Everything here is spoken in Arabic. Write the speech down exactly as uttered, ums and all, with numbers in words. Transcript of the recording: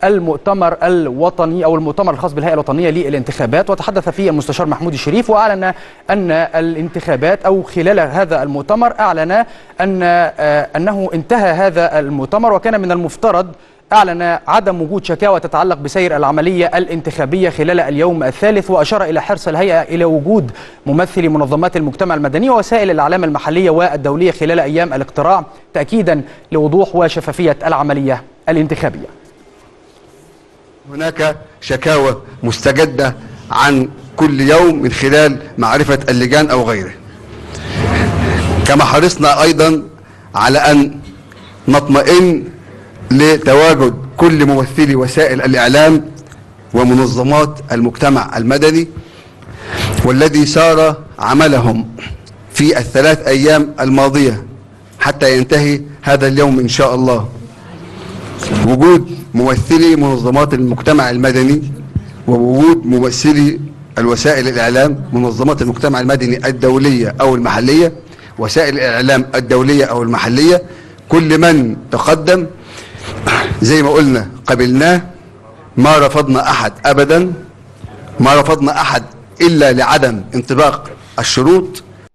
المؤتمر الوطني أو المؤتمر الخاص بالهيئة الوطنية للانتخابات، وتحدث فيه المستشار محمود الشريف وأعلن أن الانتخابات أو خلال هذا المؤتمر أعلن أن أنه انتهى هذا المؤتمر، وكان من المفترض أعلن عدم وجود شكاوى تتعلق بسير العملية الانتخابية خلال اليوم الثالث، وأشار إلى حرص الهيئة إلى وجود ممثلي منظمات المجتمع المدني ووسائل الإعلام المحلية والدولية خلال أيام الاقتراع، تأكيدا لوضوح وشفافية العملية الانتخابية. هناك شكاوى مستجدة عن كل يوم من خلال معرفة اللجان أو غيره، كما حرصنا أيضا على أن نطمئن لتواجد كل ممثلي وسائل الإعلام ومنظمات المجتمع المدني، والذي سار عملهم في الثلاث أيام الماضية حتى ينتهي هذا اليوم إن شاء الله. وجود ممثلي منظمات المجتمع المدني ووجود ممثلي الوسائل الإعلام، منظمات المجتمع المدني الدولية أو المحلية، وسائل الإعلام الدولية أو المحلية، كل من تقدم زي ما قلنا قبلناه، ما رفضنا أحد أبدا، ما رفضنا أحد إلا لعدم انطباق الشروط.